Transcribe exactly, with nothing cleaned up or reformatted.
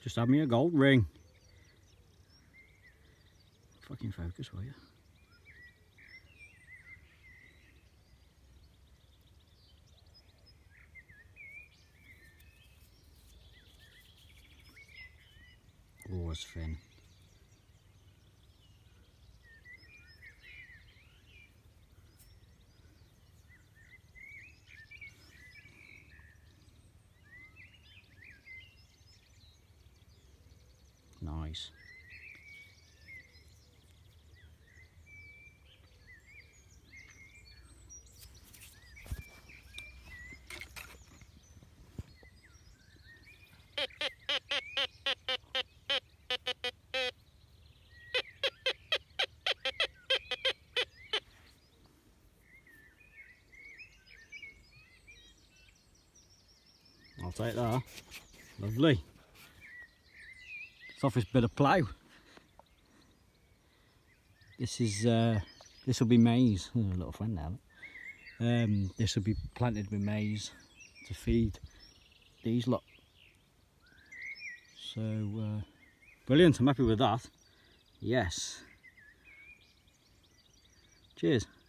Just had me a gold ring. Fucking focus, will you? Oh, it's thin. Nice. I'll take that. Lovely. It's off this bit of plough. This is uh, this will be maize. Oh, a little friend now. Um, this will be planted with maize to feed these lot. So uh, brilliant. I'm happy with that. Yes. Cheers.